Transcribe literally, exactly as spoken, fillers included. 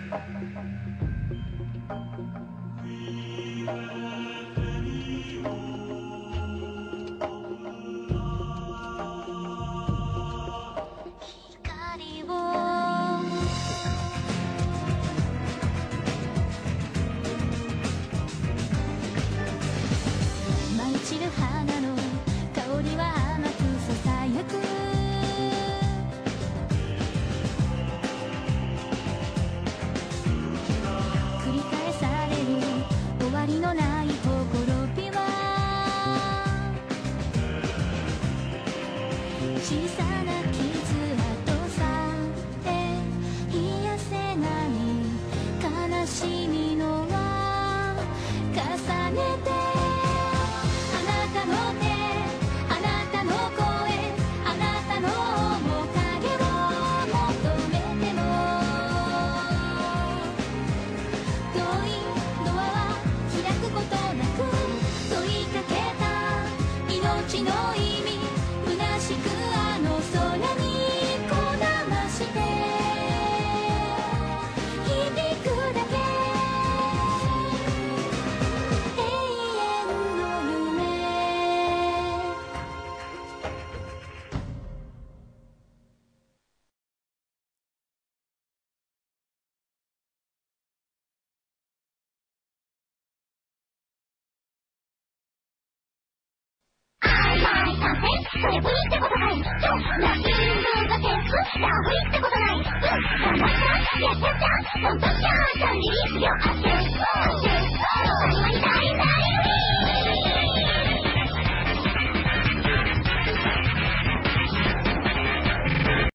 それブリってことない。ちょ、ラッキー運動だけふラブリってことない。うん、頑張ったやっちゃったほんとじゃん、リリースよ、あっちゅう、あっちゅう、あっちゅう、あっちゅう、